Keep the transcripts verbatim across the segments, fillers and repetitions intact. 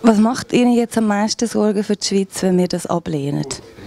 Was macht Ihnen jetzt am meisten Sorgen für die Schweiz, wenn wir das ablehnen?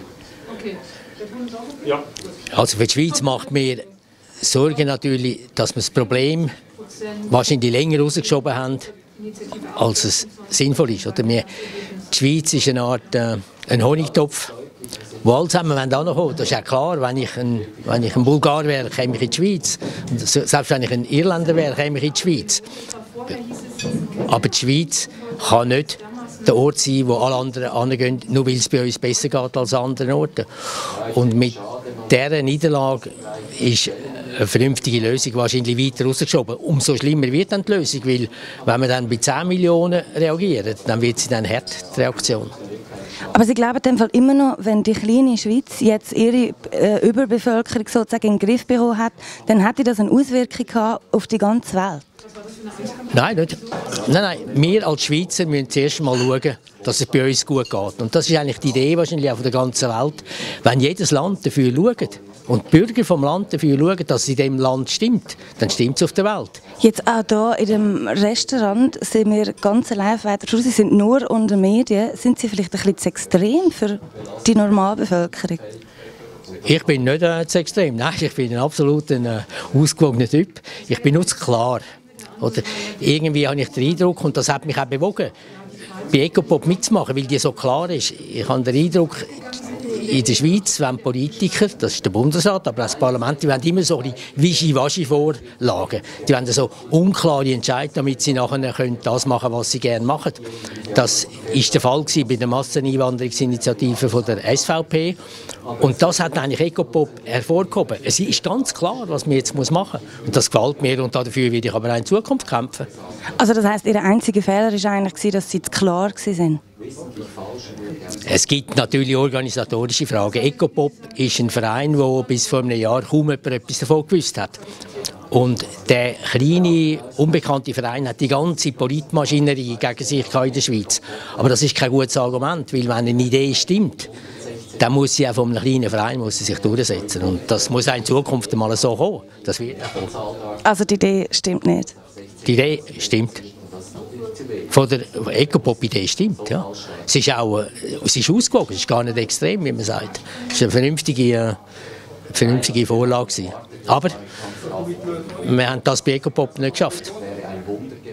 Also für die Schweiz macht mir Sorgen natürlich, dass wir das Problem wahrscheinlich länger rausgeschoben haben, als es sinnvoll ist. Oder wir, die Schweiz ist eine Art äh, ein Honigtopf, wo alle zusammen ankommen wollen. Das ist ja klar, wenn ich ein, wenn ich ein Bulgar wäre, käme ich in die Schweiz. Und selbst wenn ich ein Irländer wäre, käme ich in die Schweiz. Aber die Schweiz kann nicht der Ort sein, wo alle anderen hingehen, nur weil es bei uns besser geht als an anderen Orten. Und mit dieser Niederlage ist eine vernünftige Lösung wahrscheinlich weiter rausgeschoben. Umso schlimmer wird dann die Lösung, weil wenn wir dann bei zehn Millionen reagieren, dann wird sie dann hart, die Reaktion. Aber Sie glauben in dem Fall immer noch, wenn die kleine Schweiz jetzt ihre äh, Überbevölkerung sozusagen in den Griff bekommen hat, dann hätte das eine Auswirkung gehabt auf die ganze Welt? Nein, nicht. Nein, nein. Wir als Schweizer müssen zuerst mal schauen, dass es bei uns gut geht. Und das ist eigentlich die Idee wahrscheinlich auch von der ganzen Welt. Wenn jedes Land dafür schaut und die Bürger vom Land dafür schauen, dass es in dem Land stimmt, dann stimmt es auf der Welt. Jetzt auch hier in dem Restaurant sind wir ganz allein weiter. Sie sind nur unter Medien. Sind Sie vielleicht ein bisschen zu extrem für die Normalbevölkerung? Ich bin nicht äh, zu extrem. Nein, ich bin ein absolut ein, äh, ausgewogener Typ. Ich bin nur zu klar. Oder irgendwie habe ich den Eindruck, und das hat mich auch bewogen, bei Ecopop mitzumachen, weil die so klar ist. Ich habe den Eindruck, in der Schweiz wollen Politiker, das ist der Bundesrat, aber auch das Parlament, die wollen immer so ein Wischi-Waschi-Vorlagen. Die wollen so unklare Entscheidungen, damit sie nachher können das machen, was sie gerne machen. Das war der Fall bei der Masseneinwanderungsinitiative von der S V P. Und das hat eigentlich Ecopop hervorgehoben. Es ist ganz klar, was man jetzt machen muss. Und das gefällt mir, und dafür werde ich aber auch in Zukunft kämpfen. Also das heisst, Ihr einziger Fehler war eigentlich, dass Sie zu klar waren? Es gibt natürlich organisatorische Fragen. Ecopop ist ein Verein, der bis vor einem Jahr kaum jemand etwas davon gewusst hat. Und der kleine, unbekannte Verein hat die ganze Politmaschinerie gegen sich in der Schweiz. Aber das ist kein gutes Argument, weil wenn eine Idee stimmt, dann muss sie auch von einem kleinen Verein muss sie sich durchsetzen. Und das muss auch in Zukunft mal so kommen. Das wird auch kommen. Also die Idee stimmt nicht? Die Idee stimmt. Von der Ecopop-Idee stimmt, ja. Es ist auch, es ist ausgewogen, es ist gar nicht extrem, wie man sagt. Es ist eine vernünftige, eine vernünftige Vorlage gewesen. Aber wir haben das bei Ecopop nicht geschafft.